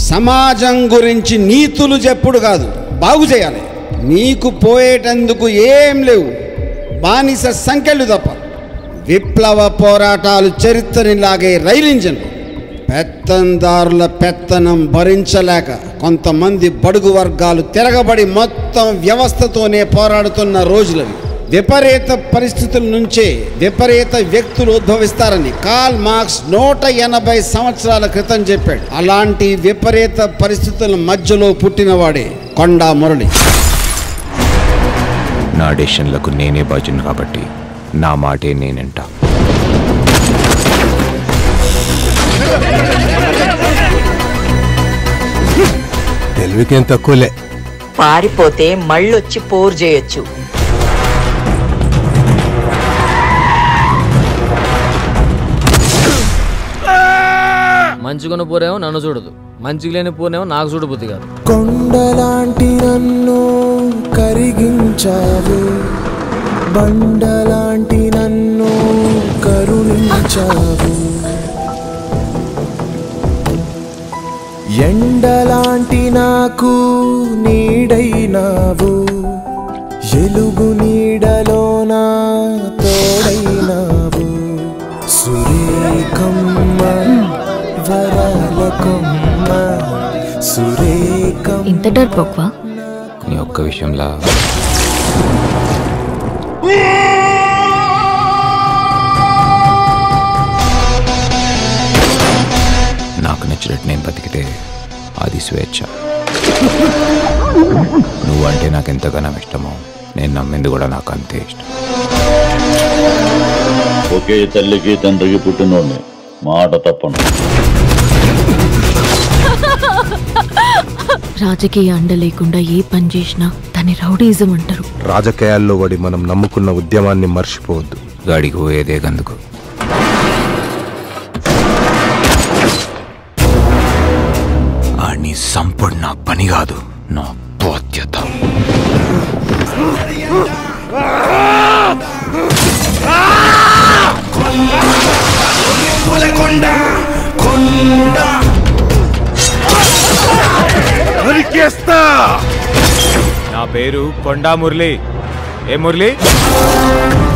సమాజం గురించి నీతులు చెప్పుడు కాదు, బాగు చేయాలి. నీకు పోయేటందుకు ఏం లేవు, బానిస సంఖ్యలు తప్ప. విప్లవ పోరాటాలు చరిత్రనిలాగే రైలు ఇంజన్లు. పెత్తందారుల పెత్తనం భరించలేక కొంతమంది బడుగు వర్గాలు తిరగబడి మొత్తం వ్యవస్థతోనే పోరాడుతున్న రోజులవి. విపరీత పరిస్థితుల నుంచే విపరీత వ్యక్తులు ఉద్భవిస్తారని కార్ల్ మార్క్స్ 180 సంవత్సరాల క్రితం చెప్పాడు. అలాంటి విపరీత పరిస్థితుల మధ్యలో పుట్టినవాడే కొండా మురళి. నా డెసిషన్లకు నేనే బాధ్యుని కాబట్టి నా మాటే నేనంట. తెలివికేం తక్కువలే. పారిపోతే మళ్ళొచ్చి పోరు చేయొచ్చు. మంచిగున్న పూరేమో నన్ను చూడదు, మంచిగా లేని పూరేమో నాకు చూడబుద్ధి కాదు. కొండలాంటి నన్ను కరిగించావు, బండలాంటి నన్ను కరుణించావు, ఎండలాంటి నాకు నీడైనావు, ఎలుగు నీడలోన తోడైనావు, సురేఖమ్మ వరాలకొమ్మ సురేఖమ్మ. ఇంత డర్పోక్వా నీ ఒక్క విషయంలా నాకు నచ్చినట్టు నేను బతికితే అది స్వేచ్ఛ. నువ్వంటే నాకు ఎంతగానో ఇష్టమో నేను నమ్మింది కూడా నాకు అంతే ఇష్టం. ఒకే తల్లికి తండ్రికి పుట్టినోడిని, మాట తప్పను. రాజకీయ అండ లేకుండా ఏ పని చేసినా దాన్ని రౌడీజం అంటారు. రాజకీయాల్లో పడి మనం నమ్ముకున్న ఉద్యమాన్ని మర్చిపోవద్దు. గాడికి పోయేదే గందుకు. ఆడిని సంపడు నా పని కాదు, నా బాధ్యత. నా పేరు కొండా మురళి. ఏ మురళి?